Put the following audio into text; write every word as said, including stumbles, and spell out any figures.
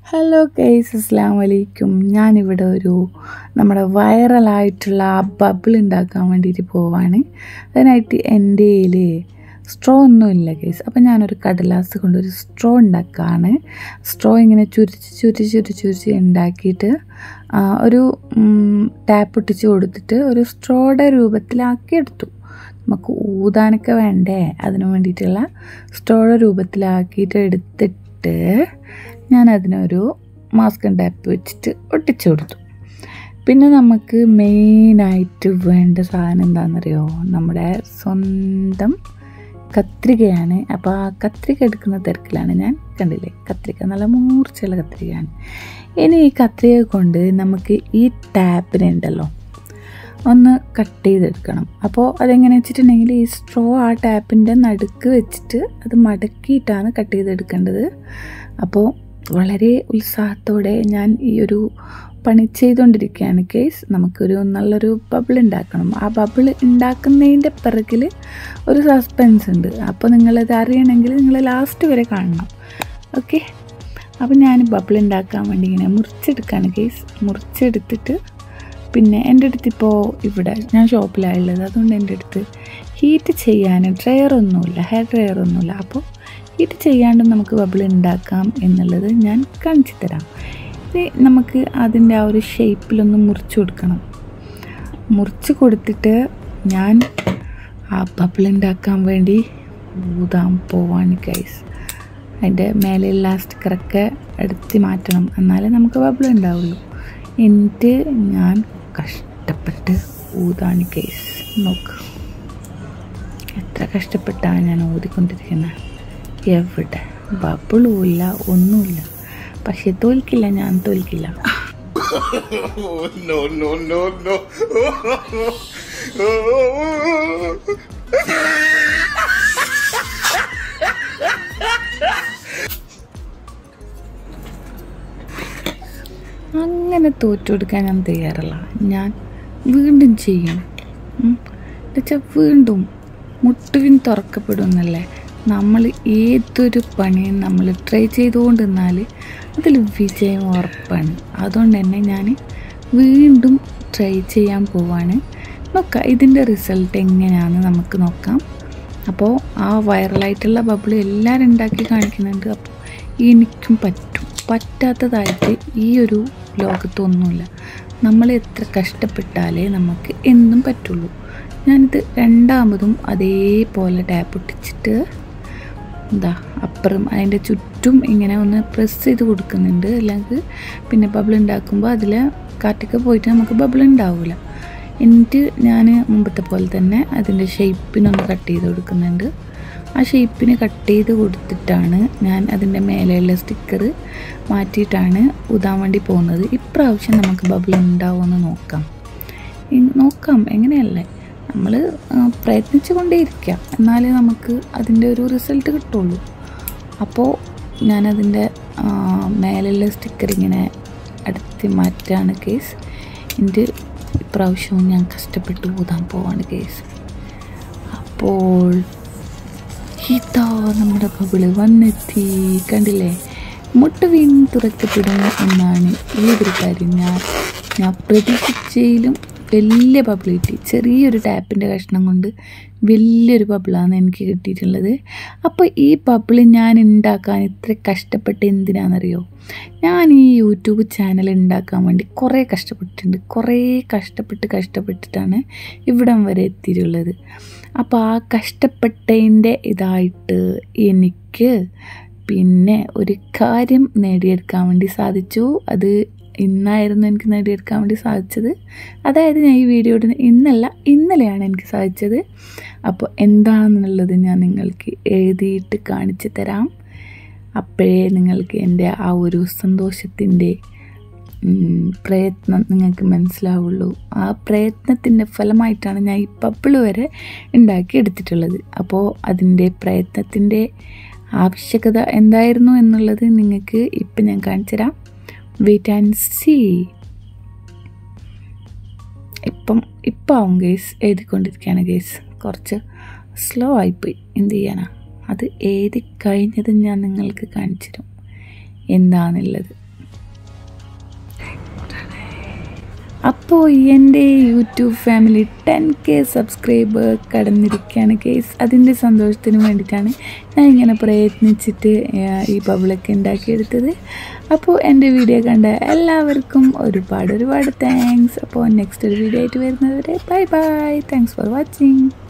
Hello guys, അസ്സലാമു അലൈക്കും. ഞാനിവിടെ ഒരു നമ്മുടെ വൈറലായിട്ടുള്ള ആ ബബിൾ ഉണ്ടാക്കാൻ വേണ്ടിയിട്ട് പോവാണ്. അതിനായിട്ട് എൻ്റെ കയ്യിൽ സ്ട്രോ ഒന്നുമില്ല ഗൈസ്. അപ്പം ഞാനൊരു കടലാസ് കൊണ്ടൊരു സ്ട്രോ ഉണ്ടാക്കുകയാണ്. സ്ട്രോ ഇങ്ങനെ ചുരിച്ച് ചുരിച്ച് ചുരിച്ച് ചുരിച്ച് ഉണ്ടാക്കിയിട്ട് ഒരു ടാപ്പ് ഇട്ടിച്ച് കൊടുത്തിട്ട് ഒരു സ്ട്രോയുടെ രൂപത്തിലാക്കി എടുത്തു. നമുക്ക് ഊതാനൊക്കെ വേണ്ടേ, അതിന് വേണ്ടിയിട്ടുള്ള സ്ട്രോയുടെ രൂപത്തിലാക്കിയിട്ട് എടുത്തിട്ട് ഞാനതിനൊരു മാസ്കിൻ ടാപ്പ് വെച്ചിട്ട് ഒട്ടിച്ചു കൊടുത്തു. പിന്നെ നമുക്ക് മെയിനായിട്ട് വേണ്ട സാധനം എന്താണെന്നറിയോ, നമ്മുടെ സ്വന്തം കത്രികയാണ്. അപ്പോൾ ആ കത്രിക എടുക്കുന്ന തിരക്കിലാണ് ഞാൻ. കണ്ടില്ലേ, കത്രിക നല്ല മൂർച്ചയുള്ള കത്രികയാണ്. ഇനി ഈ കത്രിക കൊണ്ട് നമുക്ക് ഈ ടാപ്പിനുണ്ടല്ലോ ഒന്ന് കട്ട് ചെയ്തെടുക്കണം. അപ്പോൾ അതെങ്ങനെ വെച്ചിട്ടുണ്ടെങ്കിൽ ഈ സ്ട്രോ ആ ടാപ്പിൻ്റെ നടുക്ക് വെച്ചിട്ട് അത് മടക്കിയിട്ടാണ് കട്ട് ചെയ്തെടുക്കേണ്ടത്. അപ്പോൾ വളരെ ഉത്സാഹത്തോടെ ഞാൻ ഈ ഒരു പണി ചെയ്തുകൊണ്ടിരിക്കുകയാണ് കേസ്. നമുക്കൊരു നല്ലൊരു ബബിൾ ഉണ്ടാക്കണം. ആ ബബിൾ ഉണ്ടാക്കുന്നതിൻ്റെ പിറകിൽ ഒരു സസ്പെൻസ് ഉണ്ട്. അപ്പോൾ നിങ്ങളത് അറിയണമെങ്കിൽ നിങ്ങൾ ലാസ്റ്റ് വരെ കാണണം. ഓക്കെ, അപ്പോൾ ഞാൻ ബബിൾ ഉണ്ടാക്കാൻ വേണ്ടി ഇങ്ങനെ മുറിച്ചെടുക്കുകയാണ് കേസ്. മുറിച്ചെടുത്തിട്ട് പിന്നെ എൻ്റെ അടുത്തിപ്പോൾ ഇവിടെ ഞാൻ ഷോപ്പിലാണുള്ളത്, അതുകൊണ്ട് എൻ്റെ അടുത്ത് ഹീറ്റ് ചെയ്യാൻ ഡ്രയറൊന്നുമില്ല, ഹെയർ ഡ്രയറൊന്നുമില്ല. അപ്പോൾ ഹീറ്റ് ചെയ്യാണ്ട് നമുക്ക് ബബിൾ ഉണ്ടാക്കാം എന്നുള്ളത് ഞാൻ കാണിച്ചു തരാം. ഇത് നമുക്ക് അതിൻ്റെ ആ ഒരു ഷേപ്പിലൊന്ന് മുറിച്ച് കൊടുക്കണം. മുറിച്ച് കൊടുത്തിട്ട് ഞാൻ ആ ബബിൾ ഉണ്ടാക്കാൻ വേണ്ടി ഊതാൻ പോവാണ് ഗൈസ്. അതിൻ്റെ മേലെ ഇലാസ്റ്റിക്കറൊക്കെ എടുത്ത് മാറ്റണം, എന്നാലേ നമുക്ക് ബബിൾ ഉണ്ടാവുള്ളൂ. എന്നിട്ട് ഞാൻ കഷ്ടപ്പെട്ട് ഊതാണ് ഗൈസ്. നോക്ക്, എത്ര കഷ്ടപ്പെട്ടാണ് ഞാൻ ഊതിക്കൊണ്ടിരിക്കുന്നത്. എവിടെ ബബിളും ഇല്ല, ഒന്നുമില്ല. പക്ഷെ തോൽക്കില്ല, ഞാൻ തോൽക്കില്ല. അങ്ങനെ തോറ്റു കൊടുക്കാൻ ഞാൻ തയ്യാറല്ല. ഞാൻ വീണ്ടും ചെയ്യും. എന്നുവെച്ചാൽ വീണ്ടും മുട്ടുവിൻ തുറക്കപ്പെടുന്നല്ലേ. നമ്മൾ ഏതൊരു പണിയും നമ്മൾ ട്രൈ ചെയ്തുകൊണ്ട് നിന്നാൽ അതിൽ വിജയം ഉറപ്പാണ്. അതുകൊണ്ട് തന്നെ ഞാൻ വീണ്ടും ട്രൈ ചെയ്യാൻ പോവാണ്. നോക്കാം ഇതിൻ്റെ റിസൾട്ട് എങ്ങനെയാണെന്ന് നമുക്ക് നോക്കാം. അപ്പോൾ ആ വൈറലായിട്ടുള്ള ബബിൾ എല്ലാവരും ഉണ്ടാക്കി കാണിക്കുന്നുണ്ട്. അപ്പോൾ എനിക്കും പറ്റും. പറ്റാത്തതായിട്ട് ഈ ഒരു ലോകത്തൊന്നുമില്ല. നമ്മൾ എത്ര കഷ്ടപ്പെട്ടാലേ നമുക്ക് എന്തും പറ്റുള്ളൂ. ഞാനിത് രണ്ടാമതും അതേപോലെ ടാപ്പ് ഒട്ടിച്ചിട്ട് എന്താ അപ്പുറം അതിൻ്റെ ചുറ്റും ഇങ്ങനെ ഒന്ന് പ്രസ് ചെയ്ത് കൊടുക്കുന്നുണ്ട്. അല്ലെങ്കിൽ പിന്നെ ബബിൾ ഉണ്ടാക്കുമ്പോൾ അതിൽ കാറ്റൊക്കെ പോയിട്ട് നമുക്ക് ബബിൾ ഉണ്ടാവില്ല. എന്നിട്ട് ഞാൻ മുമ്പത്തെ പോലെ തന്നെ അതിൻ്റെ ഷേപ്പിനൊന്ന് കട്ട് ചെയ്ത് കൊടുക്കുന്നുണ്ട്. ആ ഷേപ്പിന് കട്ട് ചെയ്ത് കൊടുത്തിട്ടാണ് ഞാൻ അതിൻ്റെ മേലെയുള്ള സ്റ്റിക്കർ മാറ്റിയിട്ടാണ് ഊതാൻ വേണ്ടി പോകുന്നത്. ഇപ്രാവശ്യം നമുക്ക് ബബിൾ ഉണ്ടാവുമെന്ന് നോക്കാം നോക്കാം എങ്ങനെയല്ലേ. നമ്മൾ പ്രയത്നിച്ചു കൊണ്ടേയിരിക്കുക, എന്നാലേ നമുക്ക് അതിൻ്റെ ഒരു റിസൾട്ട് കിട്ടുള്ളൂ. അപ്പോൾ ഞാനതിൻ്റെ മേലെയുള്ള സ്റ്റിക്കർ ഇങ്ങനെ അടുത്ത് മാറ്റാണ് കേസ്. എൻ്റെ ഇപ്രാവശ്യവും ഞാൻ കഷ്ടപ്പെട്ട് ഊതാൻ പോവാണ് കേസ്. അപ്പോൾ ഇതാ നമ്മുടെ ബബിള് വന്നെത്തി. കണ്ടില്ലേ, മുട്ട വീണ്ടും തുറക്കപ്പെടും എന്നാണ് ഏതൊരു കാര്യം ഞാൻ ഞാൻ പ്രതീക്ഷിച്ചതിലും വലിയ ബബിൾ കിട്ടി. ചെറിയൊരു ടാപ്പിൻ്റെ കഷ്ണം കൊണ്ട് വലിയൊരു ബബിളാണ് എനിക്ക് കിട്ടിയിട്ടുള്ളത്. അപ്പോൾ ഈ ബബിൾ ഞാൻ ഉണ്ടാക്കാൻ ഇത്ര കഷ്ടപ്പെട്ട് എന്തിനാണെന്നറിയോ, ഞാൻ ഈ യൂട്യൂബ് ചാനൽ ഉണ്ടാക്കാൻ വേണ്ടി കുറേ കഷ്ടപ്പെട്ടിട്ടുണ്ട്. കുറേ കഷ്ടപ്പെട്ട് കഷ്ടപ്പെട്ടിട്ടാണ് ഇവിടം വരെ എത്തിയിട്ടുള്ളത്. അപ്പോൾ ആ കഷ്ടപ്പെട്ടതിൻ്റെ ഇതായിട്ട് എനിക്ക് പിന്നെ ഒരു കാര്യം നേടിയെടുക്കാൻ വേണ്ടി സാധിച്ചു. അത് ഇന്നായിരുന്നു എനിക്ക് നേടിയെടുക്കാൻ വേണ്ടി സാധിച്ചത്. അതായത് ഞാൻ ഈ വീഡിയോ ഇന്നല്ല ഇന്നലെയാണ് എനിക്ക് സാധിച്ചത്. അപ്പോൾ എന്താണെന്നുള്ളത് ഞാൻ നിങ്ങൾക്ക് എഴുതിയിട്ട് കാണിച്ചു തരാം. അപ്പോഴേ നിങ്ങൾക്ക് എൻ്റെ ആ ഒരു സന്തോഷത്തിൻ്റെ പ്രയത്നം നിങ്ങൾക്ക് മനസ്സിലാവുള്ളൂ. ആ പ്രയത്നത്തിൻ്റെ ഫലമായിട്ടാണ് ഞാൻ ഈ ബബിൾ വരെ ഉണ്ടാക്കി എടുത്തിട്ടുള്ളത്. അപ്പോൾ അതിൻ്റെ പ്രയത്നത്തിൻ്റെ ആവശ്യകത എന്തായിരുന്നു എന്നുള്ളത് നിങ്ങൾക്ക് ഇപ്പം ഞാൻ കാണിച്ചു തരാം. Wait and see. ഇപ്പം ഇപ്പം ആവും ഗേസ്, എഴുതിക്കൊണ്ടിരിക്കുകയാണ് ഗേസ്. കുറച്ച് സ്ലോ ആയിപ്പോയി, എന്ത് ചെയ്യാനാ. അത് എഴുതി കഴിഞ്ഞത് ഞാൻ നിങ്ങൾക്ക് കാണിച്ചു തരും എന്താണെന്നുള്ളത്. അപ്പോൾ എൻ്റെ YouTube family ten K subscriber കടന്നിരിക്കുകയാണ് കേസ്. അതിൻ്റെ സന്തോഷത്തിന് വേണ്ടിയിട്ടാണ് ഞാൻ ഇങ്ങനെ പ്രയത്നിച്ചിട്ട് ഈ പബ്ലിക് ഉണ്ടാക്കിയെടുത്തത്. അപ്പോൾ എൻ്റെ വീഡിയോ കണ്ട എല്ലാവർക്കും ഒരുപാട് ഒരുപാട് താങ്ക്സ്. അപ്പോൾ നെക്സ്റ്റ് ഒരു വീഡിയോ ആയിട്ട് വരുന്നവരെ bye bye. Thanks for watching.